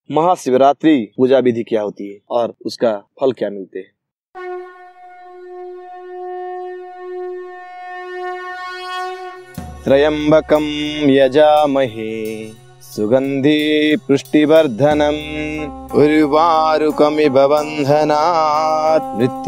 महाशिवरात्रि पूजा विधि क्या होती है और उसका फल क्या मिलते हैं। त्र्यंबकं यजामहे सुगंधि पुष्टिवर्धनम् उर्वारुकमिव बन्धनात्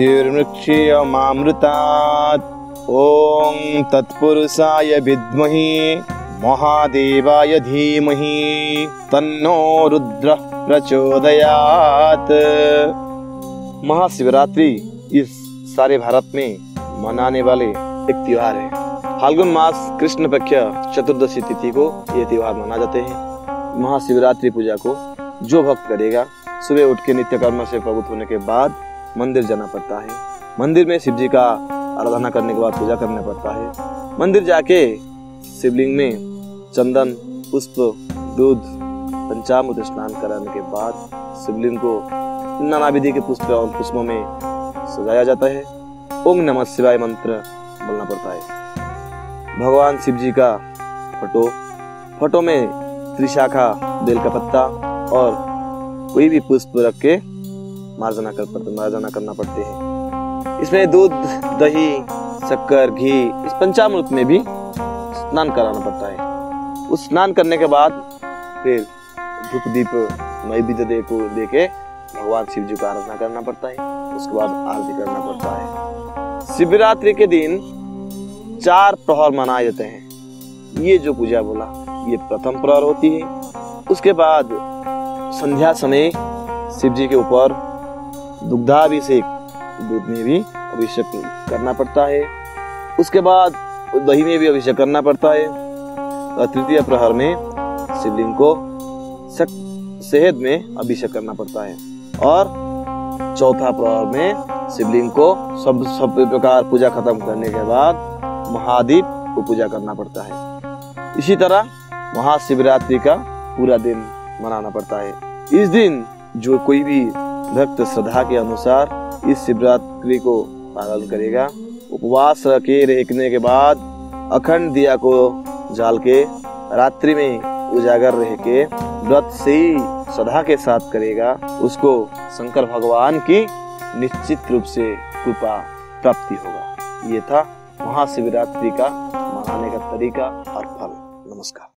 मृत्युर्मुक्षीयमामृतात् ओम तत्पुरुषाय विद्महे महादेवाय धीमहि तन्नो रुद्रः प्रचोदयात्। महाशिवरात्रि इस सारे भारत में मनाने वाले एक त्योहार है। फाल्गुन मास कृष्ण पक्ष चतुर्दशी तिथि को यह त्योहार मना जाते हैं। महाशिवरात्रि पूजा को जो भक्त करेगा सुबह उठ के नित्य कर्म से प्रवृत्त होने के बाद मंदिर जाना पड़ता है। मंदिर में शिव जी का आराधना करने के बाद पूजा करना पड़ता है। मंदिर जाके शिवलिंग में चंदन पुष्प दूध पंचामृत स्नान कराने के बाद शिवलिंग को नाना विधि के पुष्पों में सजाया जाता है। ओम नमः शिवाय मंत्र बोलना पड़ता है। भगवान शिव जी का फोटो में त्रिशाखा बेल का पत्ता और कोई भी पुष्प रख के मार्जना करना पड़ते हैं। इसमें दूध दही शक्कर घी इस पंचामृत में भी स्नान कराना पड़ता है। उस स्नान करने के बाद फिर धूप दीप नैवेद्य दे के भगवान शिव जी का आराधना करना पड़ता है। उसके बाद आरती करना पड़ता है। शिवरात्रि के दिन 4 प्रहर मनाए जाते हैं। ये जो पूजा बोला ये प्रथम प्रहर होती है। उसके बाद संध्या समय शिव जी के ऊपर दुग्धाभिषेक दूध में भी अभिषेक करना पड़ता है। उसके बाद दही में भी अभिषेक करना पड़ता है। और तृतीय प्रहर में शिवलिंग को शहद में अभिषेक करना पड़ता है। और चौथा प्रहर में शिवलिंग को सब प्रकार पूजा खत्म करने के बाद महादीप को पूजा करना पड़ता है। इसी तरह महाशिवरात्रि का पूरा दिन मनाना पड़ता है। इस दिन जो कोई भी भक्त श्रद्धा के अनुसार इस शिवरात्रि को पालन करेगा, उपवास रखने के बाद अखंड दिया को जाल के रात्रि में उजागर रह के व्रत से ही श्रद्धा के साथ करेगा, उसको शंकर भगवान की निश्चित रूप से कृपा प्राप्ति होगा। ये था महाशिवरात्रि का मनाने का तरीका और फल। नमस्कार।